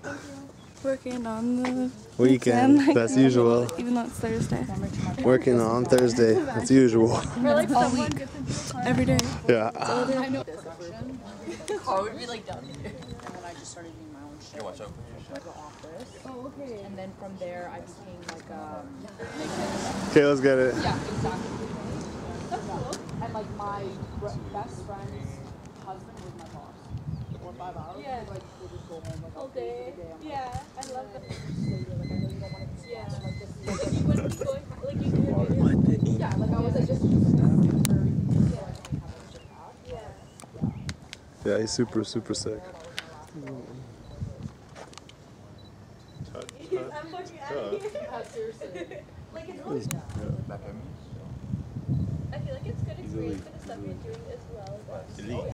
Working on the weekend, that's usual. Even though it's Thursday. Working on Thursday, that's usual. All week. Every day. Yeah. I know. Car would be like down here. And then I just started doing my own shit. Like the office. Oh, okay. And then from there, I became like Okay, let's get it. yeah, exactly. That's cool. And like my best friend's husband was my boss. 4 or 5 hours. Yeah. Like we'll just go home like all day. Yeah, I love that. Like I know you don't want to be Yeah. like this. Like you wouldn't be going, like you could do it. Yeah, like I was like just Yeah, he's super sick. I'm fucking out of here. seriously. Like it's really, I feel like it's good experience for the stuff you're doing as well.